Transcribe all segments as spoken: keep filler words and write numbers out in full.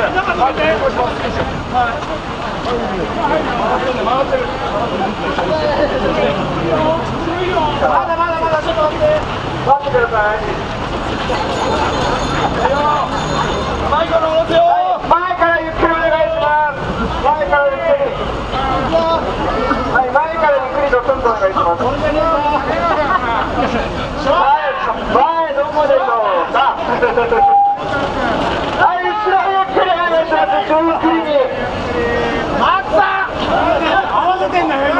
だまだまだちょっと待って。待ってください。前から下ろすよ。前からゆっくりお願いします。前からゆっくり。はい、前からゆっくりドスンとお願いします。前どこでしょうか。はい、後ろゆっくりお願いします。後ろゆっくりに。あった。合わせてんだよ今。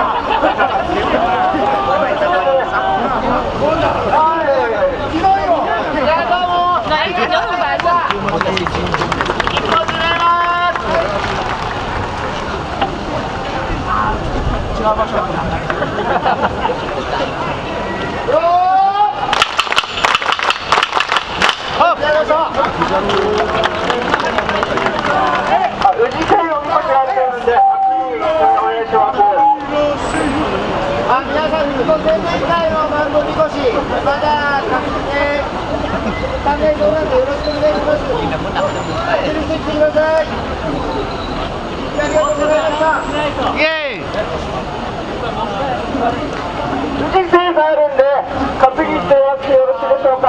違う場所だった。宇治線を見てくられてるんで、お願いします。あ、皆さん、自己宣伝会の丸ごみこし、まだ確認、関連動なんでよろしくお願いします。みんなもなくてもいい。してきてください。ありがとうございました。イエーイ。宇治線があるんで、担ぎしてやってよろしいでしょうか。